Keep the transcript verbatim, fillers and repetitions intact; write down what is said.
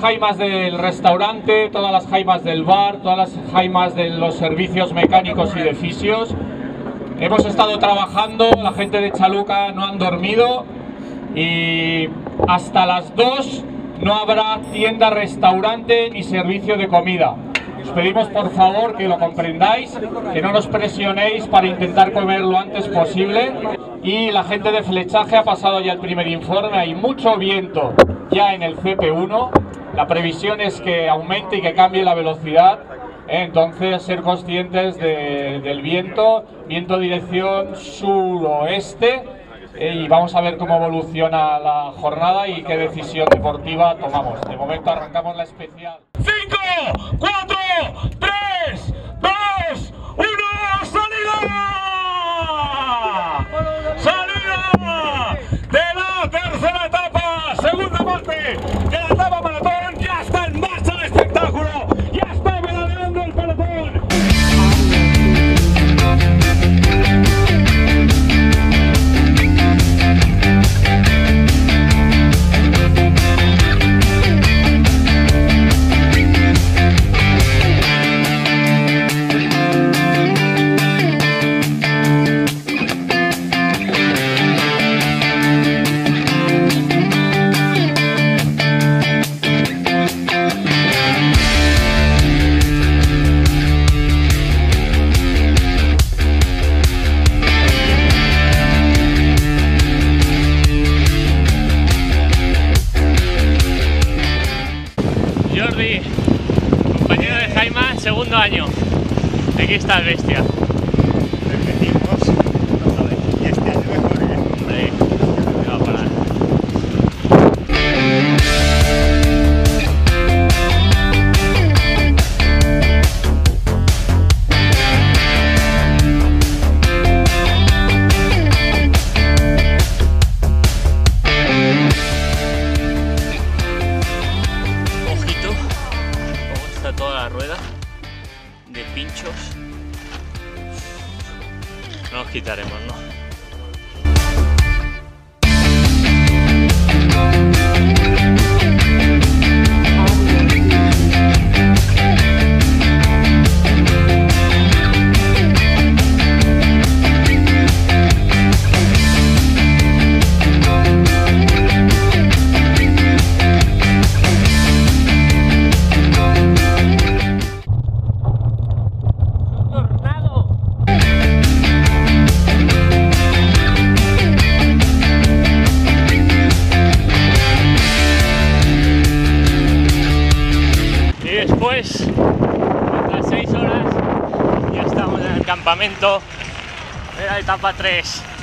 jaimas del restaurante, todas las jaimas del bar, todas las jaimas de los servicios mecánicos y de fisios. Hemos estado trabajando, la gente de Chaluca no han dormido y hasta las dos no habrá tienda, restaurante ni servicio de comida. Os pedimos por favor que lo comprendáis, que no nos presionéis para intentar comer lo antes posible. Y la gente de flechaje ha pasado ya el primer informe, hay mucho viento ya en el C P uno, la previsión es que aumente y que cambie la velocidad, entonces ser conscientes de, del viento, viento dirección suroeste, y vamos a ver cómo evoluciona la jornada y qué decisión deportiva tomamos. De momento arrancamos la especial. cinco, cuatro, tres, dos, uno, ¡salida! ¡Salida de la tercera etapa! Segunda parte de la etapa maratón. Ya está en marcha el espectáculo. Ya está pedaleando el pelotón. Jordi, compañero de Jaima, segundo año. Aquí está el bestia. Repetimos otra vez. Y este año mejor que Ahí, me va a parar. Toda la rueda de pinchos. No nos quitaremos, ¿no? Después, otras seis horas, ya estamos en el campamento de la etapa tres.